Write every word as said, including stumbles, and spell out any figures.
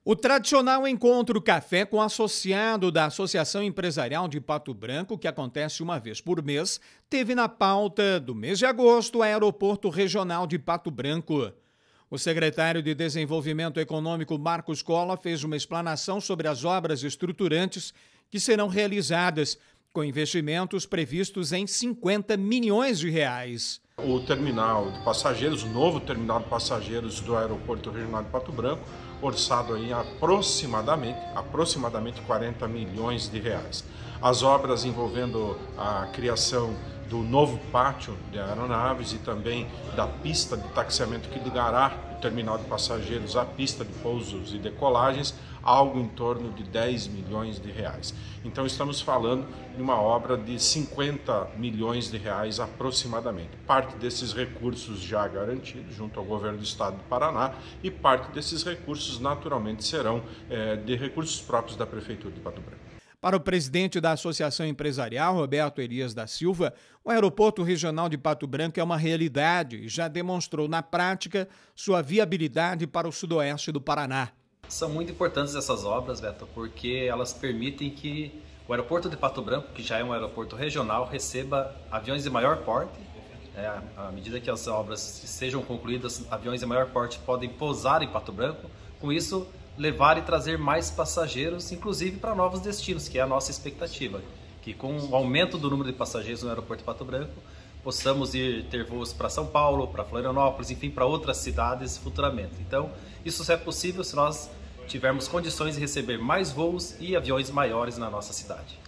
O tradicional encontro café com associado da Associação Empresarial de Pato Branco, que acontece uma vez por mês, teve na pauta do mês de agosto o Aeroporto Regional de Pato Branco. O secretário de Desenvolvimento Econômico, Marcos Cola, fez uma explanação sobre as obras estruturantes que serão realizadas, com investimentos previstos em cinquenta milhões de reais. O terminal de passageiros, o novo terminal de passageiros do Aeroporto Regional de Pato Branco, orçado em aproximadamente, aproximadamente quarenta milhões de reais. As obras envolvendo a criação do novo pátio de aeronaves e também da pista de taxiamento que ligará o terminal de passageiros à pista de pousos e decolagens, algo em torno de dez milhões de reais. Então estamos falando de uma obra de cinquenta milhões de reais aproximadamente. Parte desses recursos já garantidos junto ao governo do estado do Paraná e parte desses recursos naturalmente serão é, de recursos próprios da Prefeitura de Pato Branco. Para o presidente da Associação Empresarial, Roberto Elias da Silva, o Aeroporto Regional de Pato Branco é uma realidade e já demonstrou na prática sua viabilidade para o sudoeste do Paraná. São muito importantes essas obras, Beto, porque elas permitem que o aeroporto de Pato Branco, que já é um aeroporto regional, receba aviões de maior porte. É, à medida que as obras sejam concluídas, aviões de maior porte podem pousar em Pato Branco. Com isso, levar e trazer mais passageiros, inclusive para novos destinos, que é a nossa expectativa. Que com o aumento do número de passageiros no aeroporto de Pato Branco, possamos ir ter voos para São Paulo, para Florianópolis, enfim, para outras cidades futuramente. Então, isso só é possível se nós tivermos condições de receber mais voos e aviões maiores na nossa cidade.